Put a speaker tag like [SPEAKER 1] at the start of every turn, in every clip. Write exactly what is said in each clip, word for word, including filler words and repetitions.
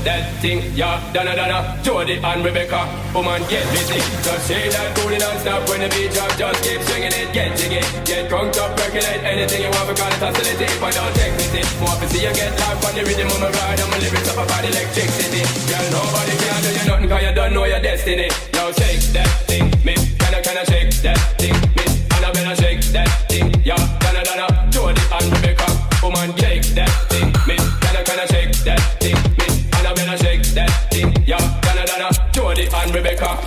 [SPEAKER 1] that thing, yeah, Donna Donna, Jody and Rebecca. Woman, get busy, just shake that booty non-stop when the beat drop. Just keep swinging it, get jiggy, get crunked up, percolate anything you want because it's hostility. But don't take me, more to see you get live on the rhythm of my ride. And my lyrics up about electricity. Girl, nobody can do you nothing cause you don't know your destiny. Now shake that thing, miss, can I, can I shake that thing, miss, Annabella shake that thing, yeah, Donna Donna, Jody and Rebecca. Woman, shake that thing, miss, can I, can I shake that thing, miss, Annabella shake that thing, yeah, Donna Donna, Jody and Rebecca.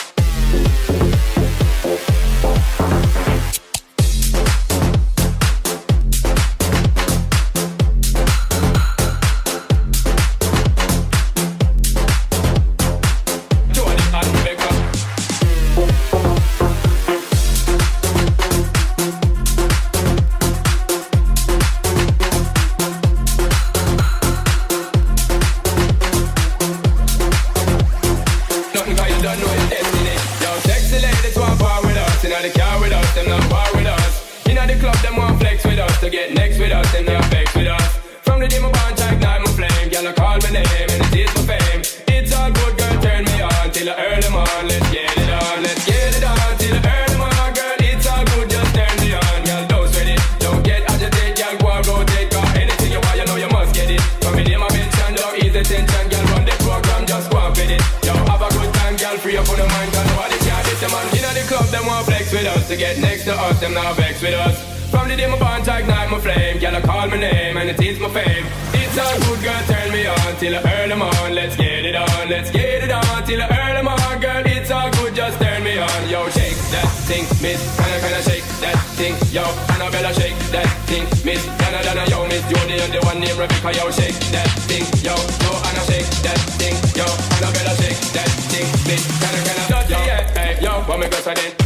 [SPEAKER 1] To get next with us, them not vex with us. From the day my bond I ignite my flame, girl I call my name and it is my fame. It's all good, girl, turn me on till I earn them on. Let's get it on, let's get it on till I earn them on, girl. It's all good, just turn me on, girl. Don't sweat it, don't get agitated, girl. Go and rotate, cause anything you want, you know you must get it. From the day my mention, don't ease the tension, girl. Run the program, just go and fit it. Yo, have a good time, girl. Free up on the mind, cause nobody can hit the man. You know the club, them want flex with us. To get next to us, them not vex with us. From the day my bond I ignite my flame, girl I call my name and it is my fame. It's all good, girl, turn me on till I earn them on. Let's get it on, let's get it on till I earn them on, girl. It's all good, just turn me on. Yo, shake that thing, miss, can I, can I shake that thing? Yo, Annabella shake that thing, miss, Donna Donna, yo, miss Jody and the one named Rebecca. Yo, shake that thing, yo, yo, Anna shake that thing, yo, Annabella shake that thing, miss, can I, can I, yo, hey, yo, what me go so then?